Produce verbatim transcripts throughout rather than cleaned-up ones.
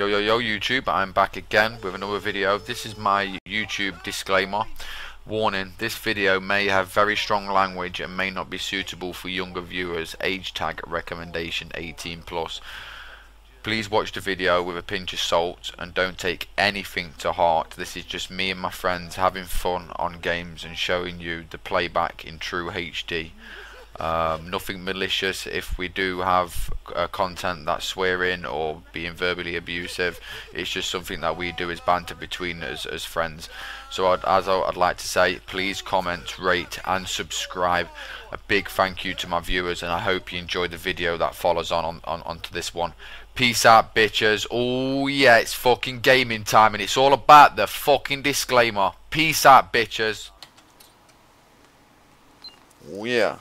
yo yo YouTube, I'm back again with another video. This is my YouTube disclaimer. Warning, this video may have very strong language and may not be suitable for younger viewers. Age tag recommendation eighteen plus. Please watch the video with a pinch of salt and don't take anything to heart. This is just me and my friends having fun on games and showing you the playback in true H D. Um, nothing malicious. If we do have uh, content that's swearing or being verbally abusive, it's just something that we do as banter between us as friends. So I'd, as I, I'd like to say, please comment, rate and subscribe. A big thank you to my viewers, and I hope you enjoyed the video that follows on, on, on onto this one. Peace out, bitches. Oh yeah, it's fucking gaming time and it's all about the fucking disclaimer. Peace out, bitches. Oh yeah.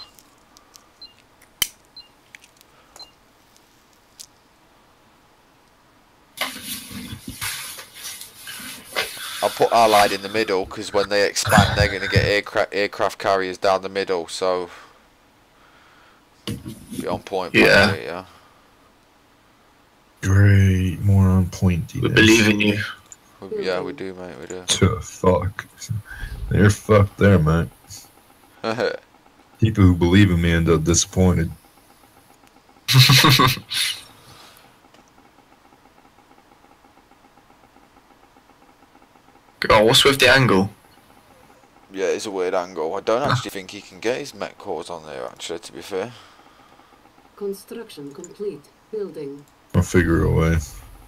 I'll put Allied in the middle because when they expand they're going to get aircraft aircraft carriers down the middle, so be on point. Yeah. It, yeah. Great, more on point. We believe in you. We, yeah, we do, mate. We do. So, fuck. You're fucked there, mate. People who believe in me end up disappointed. Oh, what's with the angle? Yeah, it's a weird angle. I don't actually think he can get his mech cores on there, actually, to be fair. Construction complete. Building. I'll figure a way.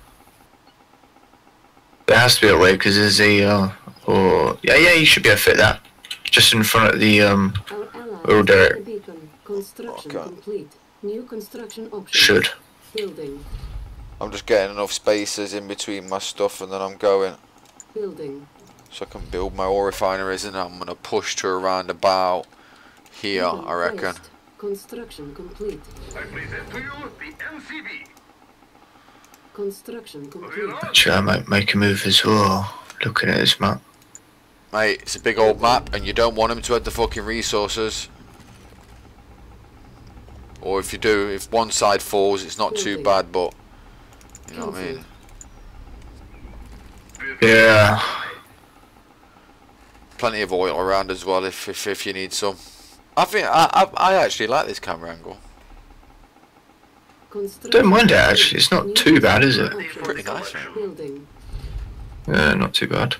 There has to be a way because there's a, uh, or yeah, yeah, you should be able to fit that just in front of the um. Oh, Derek. Construction Okay. complete. New construction options. Should. Building. I'm just getting enough spaces in between my stuff, and then I'm going. Building. So I can build my ore refineries, and I'm gonna push to around about here, Building I reckon. placed. Construction complete. I present to you the N C B. Construction complete. Should I might make a move as well? Looking at this map. Mate, it's a big old map, and you don't want them to have the fucking resources. Or if you do, if one side falls, it's not too bad, but you know what I mean. Yeah. Plenty of oil around as well, if if, if you need some. I think I, I I actually like this camera angle. Don't mind it actually. It's not too bad, is it? Pretty nice, man. Building. Yeah, not too bad.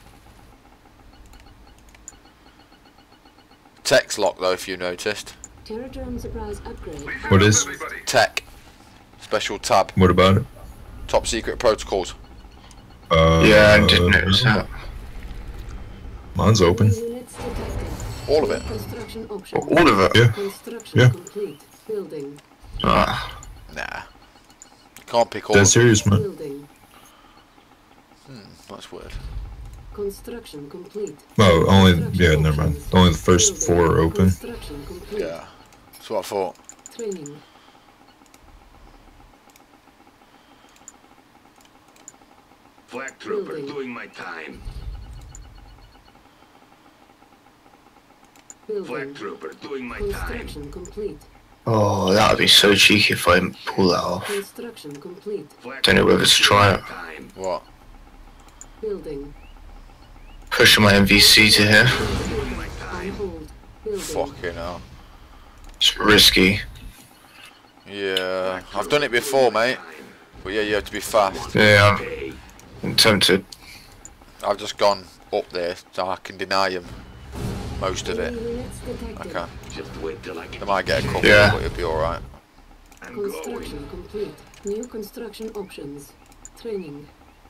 Tech's locked though, if you noticed. Terradrome surprise upgrade. What is? Tech. Special tab. What about it? Top secret protocols. Uh, Yeah, I did notice that. Mine's open. Units detected. All of it. Construction options. All of it. Yeah. Construction Yeah. complete. Building. Ah. Nah. Can't pick all Dead of them. serious, man. Building. Hmm, that's weird. Construction complete. Oh, only, Construction yeah, never mind. options. Only the first Building. four are open. Construction complete. Yeah. That's what I thought. Training. Flag trooper Building. doing my time. Flag Building. trooper doing my time. Construction complete. Oh, that would be so cheeky if I pull that off. Construction complete. Flag Don't know whether to try it. time. What? Building. Pushing my M V C to here. On hold. Building. Fucking hell. It's risky. Yeah. I've done it before, mate. But yeah, you have to be fast. Yeah, I'm tempted. I've just gone up there so I can deny him most of it. Units detected. Okay. Just wait till I They get. might get a couple, Yeah. but it'll be alright. I'm going. Construction complete. New construction options. Training.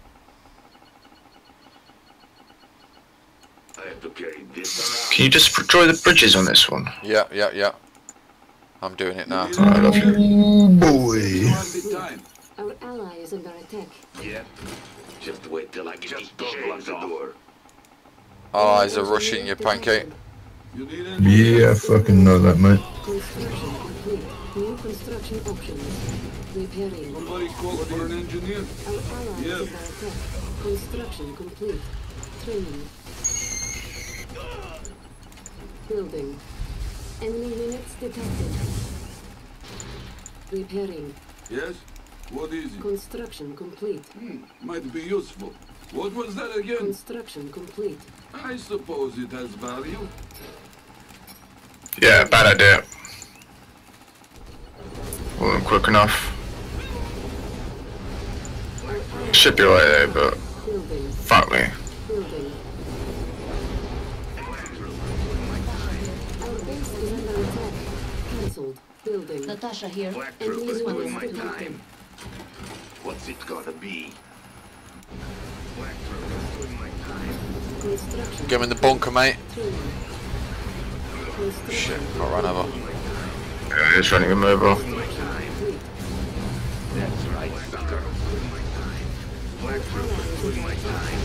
I have to carry this around. Can you just destroy the bridges on this one? Yeah, yeah, yeah. I'm doing it now. I love you. Oh, boy. Our ally is under attack. Yep. Just wait till I get just don't lock the door. Allies are rushing you, pancake. Yeah, I fucking know that, mate. Construction complete. New construction options. Repairing. Somebody call for an engineer? Our ally is under attack. Construction complete. Training. Building. Enemy units detected. Repairing. Yes? What is it? Construction complete. Hmm, might be useful. What was that again? Construction complete. I suppose it has value. Yeah, bad idea. Wasn't quick enough. Should be right there, but Building. fuck me. Building. Our base is under attack. Cancelled. Building. Natasha here. Black Enemy troopers doing units my detected. time. What's it gotta be? Black troopers doing my time. Construction. Get him in the bunker, mate. Training. Shit, Construction. got run over. Yeah, he's running him over. Complete. That's right, sucker. Doing my time. Black troopers doing my time.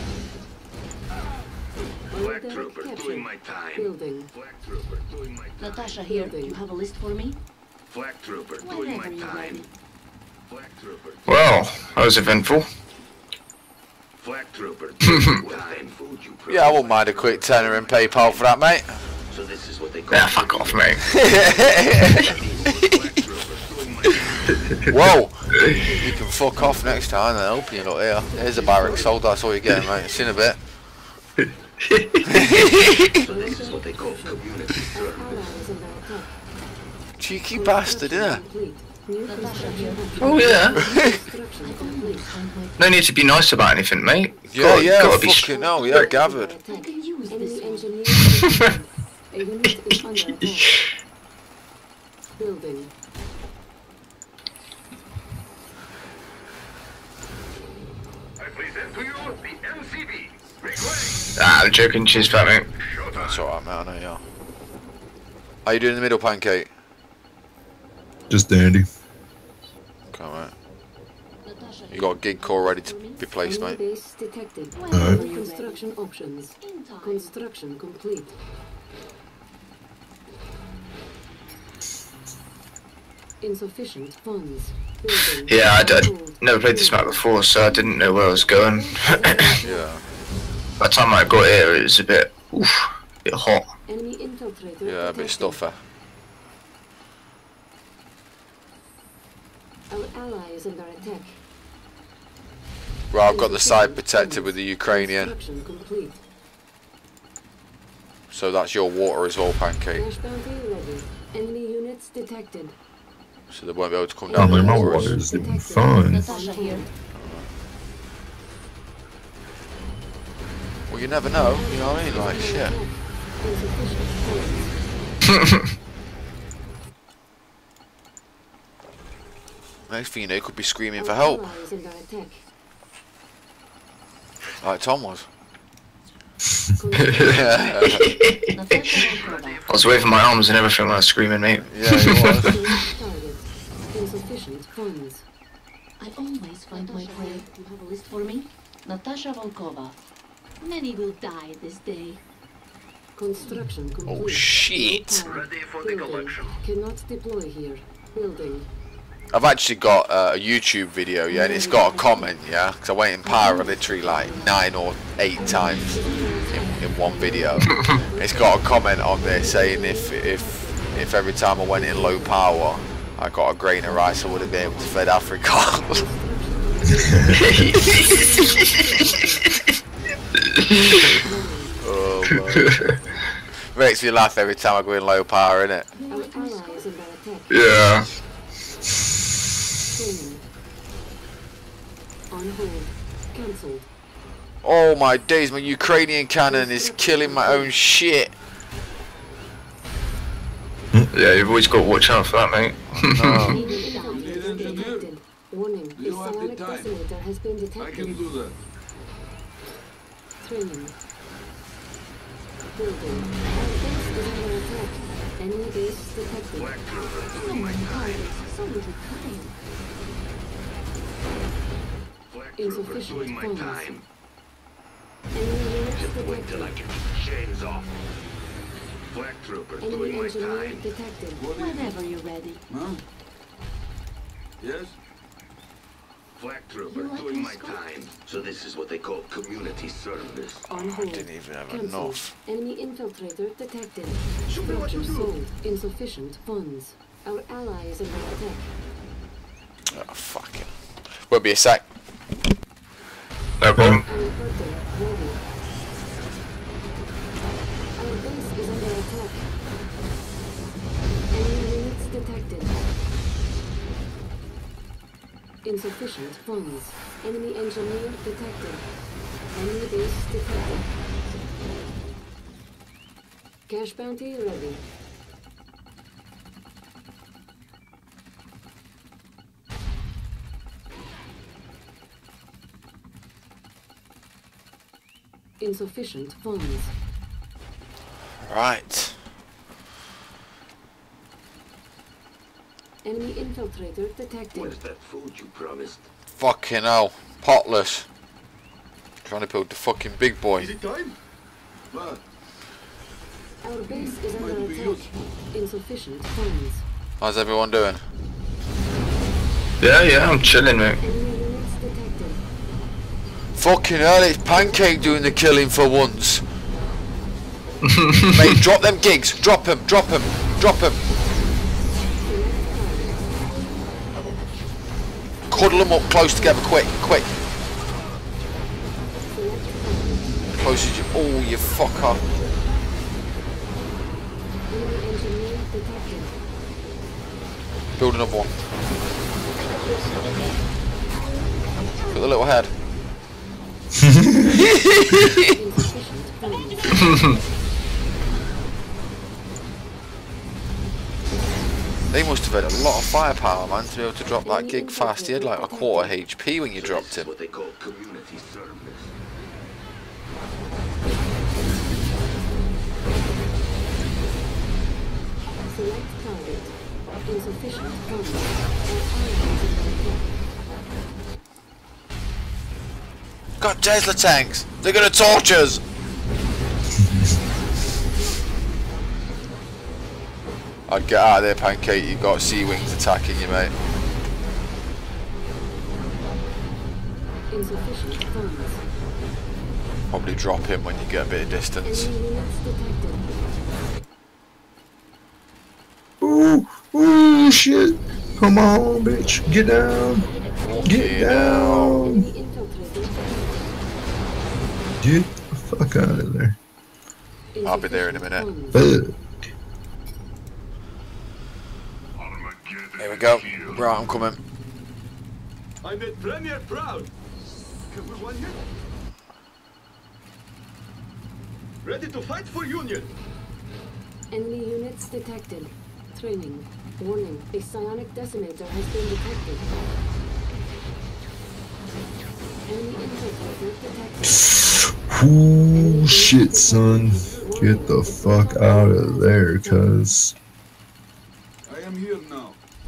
Black Order troopers captured. doing my time. Building. Black troopers doing my time. Natasha here. Building. You have a list for me? Black troopers doing my Whenever you're time. ready. Black troopers. Well, that was eventful. Black troopers doing my time. Food you Yeah, I wouldn't mind a quick tenner in PayPal for that, mate. So this is what they call Yeah, fuck off, mate. Black troopers doing my time. Whoa! You can fuck off next time and help you, look here. Here's a barrack sold, that's all you're getting, mate. See in a bit. So this is what they call community Our service. ally is under attack. Cheeky bastard, innit? Complete. New Natasha here. construction. Oh yeah. Construction complete. No need to be nice about anything, mate. Yeah, God, yeah, gotta be fucking hell, yeah, gathered. I can use Enemy this one. engineer. A unit is under attack. Building. I present to you the M C B. Request. Ah, I'm joking. Cheers, fat mate. That's alright, mate, I know you are. How you doing in the middle, Pancake? Just dandy. Okay, mate. Natasha You got a gig call ready to be placed, Enemy mate. base detected. Whenever All you're construction options. ready. In time. Construction complete. Insufficient funds. Building. Yeah, I'd, I'd Hold. never played this map before, so I didn't know where I was going. Yeah, By the time I got here, it was a bit, oof, a bit hot. Enemy infiltrator. yeah, a bit detected. stuffer. Our ally is under attack. Right, I've got the side protected with the Ukrainian, Construction complete. so that's your water as well, Pancake. Flash bounty ready. Enemy units detected. So they won't be able to come Down down there, the my water. water is doing fine. Natasha here. Well, you never know, you know what I mean? Like, shit. Insufficient funds. Next thing you know, you could be screaming for Our help, ally is under attack. like Tom was. Construction. Yeah, Natasha Volkova. I was waving my arms and everything when I was screaming, mate. yeah, he was. Target. Insufficient funds. I always find my prey. You have a list for me? Natasha Volkova. Many will die this day. Construction complete. Oh, shit. No power. Ready for the Building. collection. Cannot deploy here. Building. I've actually got uh, a YouTube video, yeah, and it's got a comment, yeah, because I went in power literally like nine or eight times in, in one video. It's got a comment on there saying if if if every time I went in low power, I got a grain of rice, I would have been able to feed Africa. Oh, man. Makes me laugh every time I go in low power, innit? Our ally is under attack. Yeah. Training. On hold. Cancelled. Oh my days, my Ukrainian cannon is killing my own shit. Yeah, you've always got to watch out for that, mate. No. Enemy infiltrator detected. Warning. The You have the psionic time. decimator has been I detected. can do that. Training. Building. Our base is under attack. Enemy base detected. Black troopers So doing my many time. targets, so little time. Black troopers Insufficient doing my funds. time. Enemy units Just wait till I detected. get the chains off. Black troopers Enemy doing my engineer time. detected. What is it? Whenever you're ready. Huh? Yes? Black You troopers like doing my Moscow? time. So this is what they call community service. On hold. Didn't even have Cancelled. enough. Enemy infiltrator detected. Show me what you Structure do. sold. Insufficient funds. Our ally is under attack. Oh, fucking. Won't be a sec. No problem. Our ready. Our base is under attack. Enemy units detected. Insufficient funds. Enemy engineer detected. Enemy base detected. Cash bounty ready. Insufficient funds. Right. Enemy infiltrator detected. Where's that food you promised? Fucking hell. Potless. Trying to build the fucking big boy. Is it time? But Our base is under might be attack. useful. Insufficient funds. How's everyone doing? Yeah, yeah, I'm chilling, mate. Enemy units detected. Fucking hell, it's Pancake doing the killing for once. Mate, drop them gigs. Drop him, drop him, drop him. Cuddle them up close together, quick, quick. Close as you. Oh, you fucker. Enemy engineer detected. Build another one. Got the little head. Insufficient funds. They must have had a lot of firepower, man, to be able to drop that gig fast. He had like a quarter H P when you dropped This is him. what they call community service. Select target. Insufficient funds. Our allies is under attack. Got Tesla tanks. They're gonna torch us. I'd get out of there, Pancake. You got Sea Wings attacking you, mate. Insufficient funds. Probably drop him when you get a bit of distance. Enemy units detected. Ooh, ooh, shit. Come on, bitch. Get down. Get down. Enemy infiltrator detected. Get the fuck out of there. I'll be there in a minute. Insufficient funds. Fuck. Here we go. Right, I'm coming. I made Premier proud. Can we one here? Ready to fight for Union. Enemy units detected. Training. Warning. A psionic decimator has been detected. Enemy infiltrator detected. Ooh, shit, son. Get the fuck out of there, cuz. I am here now.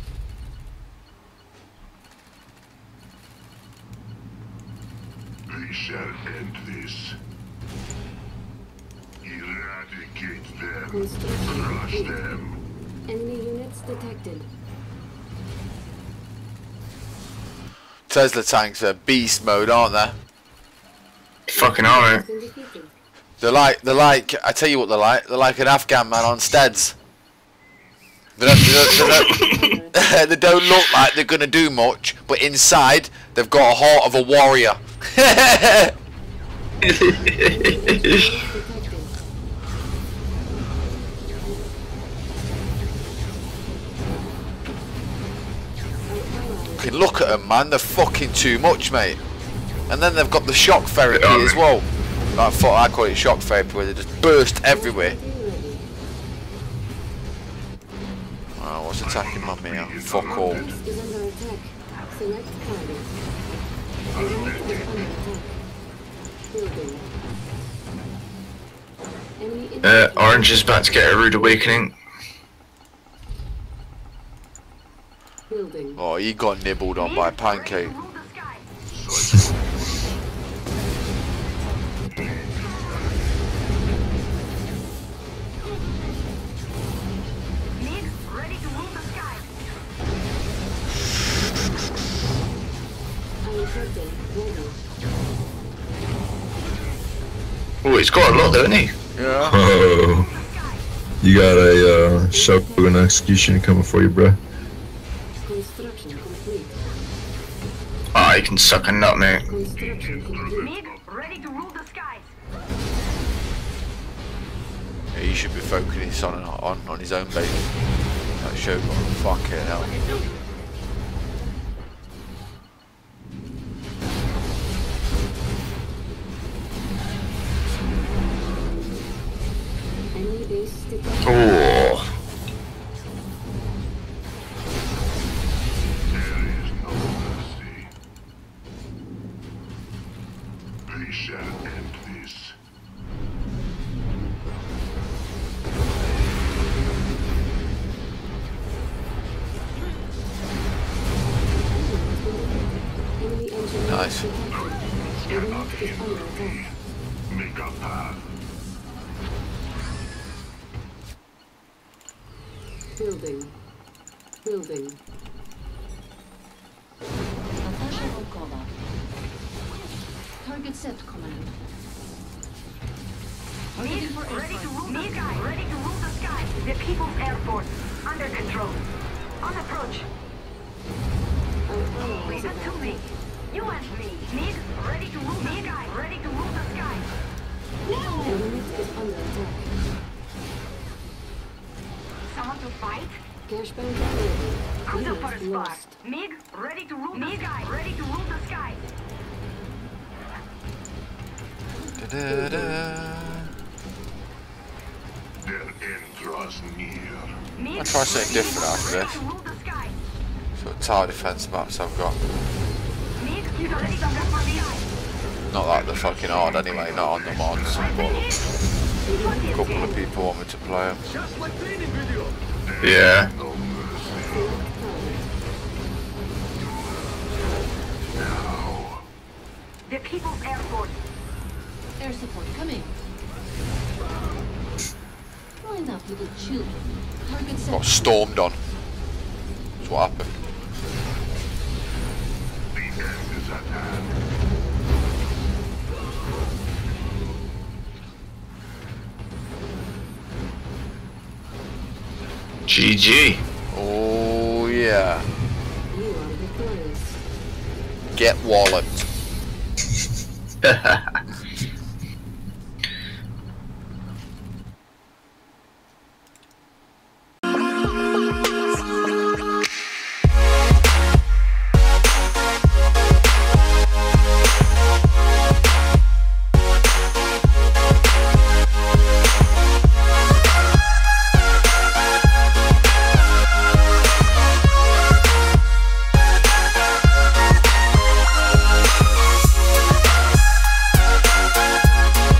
We shall end this. Eradicate them. Construction Crush complete. them. Enemy units detected. Tesla tanks are beast mode, aren't they? Fucking are, mate. Been defeated. They're like, they're like, I tell you what they're like. They're like an Afghan man on steads. They don't, they don't, they don't, they don't look like they're gonna do much, but inside they've got a heart of a warrior. Detected. Fucking look at them, man. They're fucking too much, mate. And then they've got the shock therapy They are, as mate. well. Like, fuck, I call it shock therapy, where they just burst everywhere. Ready. Oh, what's attacking my meal? Fuck all. Base is under attack. Select target. Unit is under attack. Building. Enemy Uh, infiltrator. Orange is about to get a rude awakening. Building. Oh, he got nibbled on by Pancake. Our curtain ready. Oh, he's got a lot though, hasn't he? Yeah. Oh. You got a uh, Shogun execution coming for you, bruh. Construction complete. Nah, you can suck a nut, mate. Construction complete. Mig, ready to rule the skies. Yeah, he should be focusing on on on his own base. That show, fucking hell. Enemy base detected. Oh. There is no mercy. They shall end this. Enemy engineer Nice. detected. Unit is under attack. Make a path. Building. Building. Natasha Volkova. Target set, command. Mig, ready to rule the sky. Ready to rule the sky. The People's Air Force, under control. On approach. Our allies Listen are to me. You and me. Mig, ready to rule the sky. Ready to rule the sky. Unit is under attack. Someone to fight? Cash bank available. Cruiser for a Unit spark. lost. Mig, ready to rule the sky. Ready to rule the sky. Da-da-da. Their end draws near. Mig, I'll try something ready different after ready this. to rule the sky. Sort of tower defense maps I've got. Mig, ready to rule the sky. Not like the fucking hard anyway, not on the mods, but a couple of people want me to play them. Just like training video. Yeah. No mercy. The People's Air Force. Air support coming. Line up, little children. Target set. Got stormed on. That's what happened. The end is at hand. G G. Oh yeah. You are victorious. Get walloped.